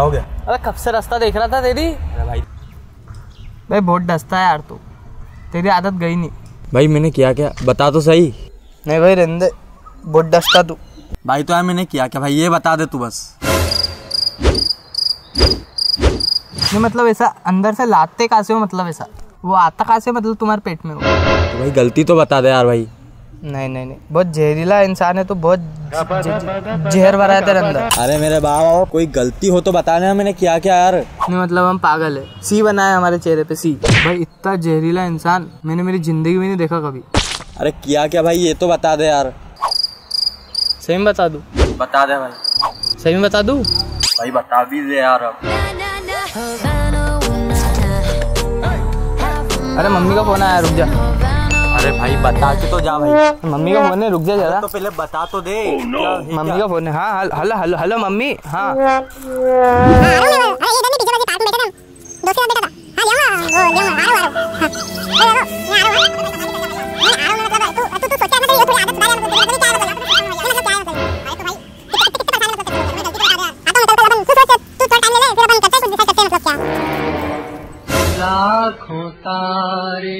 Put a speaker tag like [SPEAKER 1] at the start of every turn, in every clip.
[SPEAKER 1] हो गया?
[SPEAKER 2] अरे कब से रास्ता देख रहा था तेरी।
[SPEAKER 1] अरे
[SPEAKER 2] भाई बहुत डसता है यार तू, तेरी आदत गई नहीं।
[SPEAKER 1] भाई मैंने किया क्या, बता तो सही।
[SPEAKER 2] नहीं भाई रहने दे, बहुत डसता तू।
[SPEAKER 1] भाई तो यार मैंने किया क्या भाई, ये बता दे तू बस।
[SPEAKER 2] नहीं मतलब ऐसा अंदर से लाते कहाँ से हो, मतलब ऐसा वो आता कहाँ से, मतलब तुम्हारे पेट में हो?
[SPEAKER 1] तो भाई गलती तो बता दे यार भाई।
[SPEAKER 2] नहीं बहुत जहरीला इंसान है तो, बहुत जहर भरा है तेरे अंदर।
[SPEAKER 1] अरे मेरे बाबा कोई गलती हो तो बता देना, मैंने किया क्या यार।
[SPEAKER 2] नहीं मतलब हम पागल है, सी बनाया हमारे चेहरे पे सी। भाई इतना जहरीला इंसान मैंने मेरी जिंदगी में नहीं देखा कभी।
[SPEAKER 1] अरे किया क्या भाई, ये तो बता दे यार।
[SPEAKER 2] सही में बता दूं?
[SPEAKER 1] बता दे भाई।
[SPEAKER 2] सही में बता दूं?
[SPEAKER 1] भाई बता भी दे यार अब।
[SPEAKER 2] अरे मम्मी का फोन आया, रुक जा।
[SPEAKER 1] अरे भाई बता के तो जा भाई।
[SPEAKER 2] मम्मी का फोन है, रुक जा जरा।
[SPEAKER 1] तो पहले बता तो दे।
[SPEAKER 2] मम्मी का फोन है। हाँ हेलो हेलो हेलो मम्मी। हाँ लाखों तारे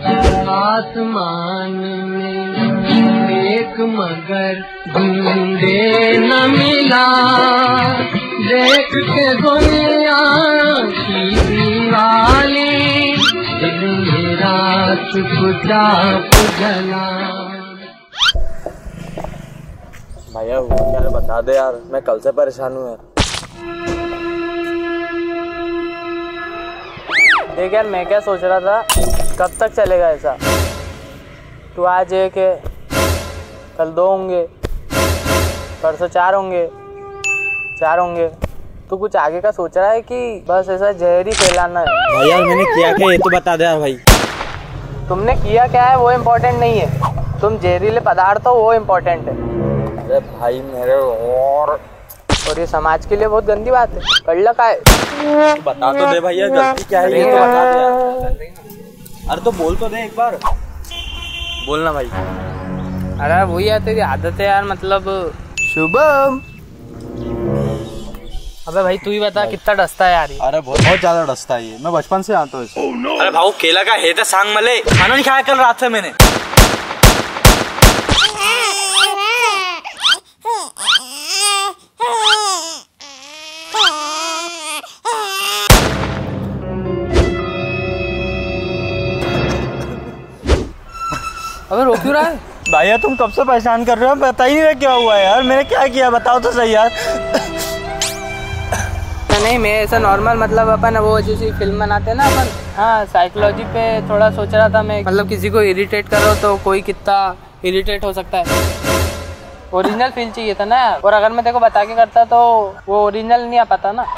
[SPEAKER 2] आसमान में एक मगर ढूंढे न मिला, देख के दुनिया की दीवाली दिल मेरा चुपचाप जला।
[SPEAKER 1] भैया क्या बता दे यार, मैं कल से परेशान हूँ यार।
[SPEAKER 2] देख यार मैं क्या सोच रहा था, कब तक चलेगा ऐसा? तू आज एक है, कल 2 होंगे, परसों 4 होंगे। तू कुछ आगे का सोच रहा है कि बस ऐसा जहर ही फैलाना है?
[SPEAKER 1] भाई यार मैंने किया क्या, ये तो बता दे यार भाई।
[SPEAKER 2] तुमने किया क्या है वो इम्पोर्टेंट नहीं है, तुम जहरीले पदार्थ हो वो इम्पोर्टेंट है।
[SPEAKER 1] अरे भाई मेरे
[SPEAKER 2] और ये समाज के लिए बहुत गंदी बात है। कर का है,
[SPEAKER 1] बता तो दे भैया गलती क्या है, ये तो बता दे यार। अरे तो बोल तो दे एक बार, बोलना भाई।
[SPEAKER 2] अरे वही है तेरी आदत है यार, मतलब शुभम। अबे भाई तू ही बता कितना डसता है यार ये।
[SPEAKER 1] अरे बहुत ज्यादा डसता है ये, मैं बचपन से आता हूँ इसे। अरे भाऊ केला का है तो सांग मले, खाना नहीं खाया कल रात से मैंने।
[SPEAKER 2] अबे रो क्यों रहा है?
[SPEAKER 1] भैया तुम कब से परेशान कर रहे हो, बता ही नहीं रहे क्या हुआ है यार, मैंने क्या किया बताओ तो सही यार।
[SPEAKER 2] नहीं मैं ऐसा नॉर्मल, मतलब अपन वो जैसी फिल्म बनाते हैं ना अपन, हाँ साइकोलॉजी पे थोड़ा सोच रहा था मैं। मतलब किसी को इरिटेट करो तो कोई कितना इरिटेट हो सकता है, ओरिजिनल फील चाहिए था ना। और अगर मैं तेरे को बता के करता तो वो ओरिजिनल नहीं आ पाता ना।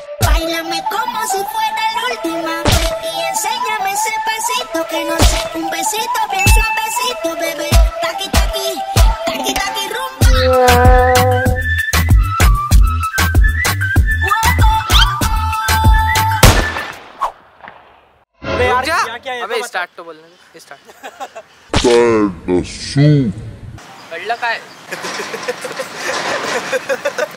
[SPEAKER 2] अबे स्टार्ट तो बोलने स्टार्ट का है।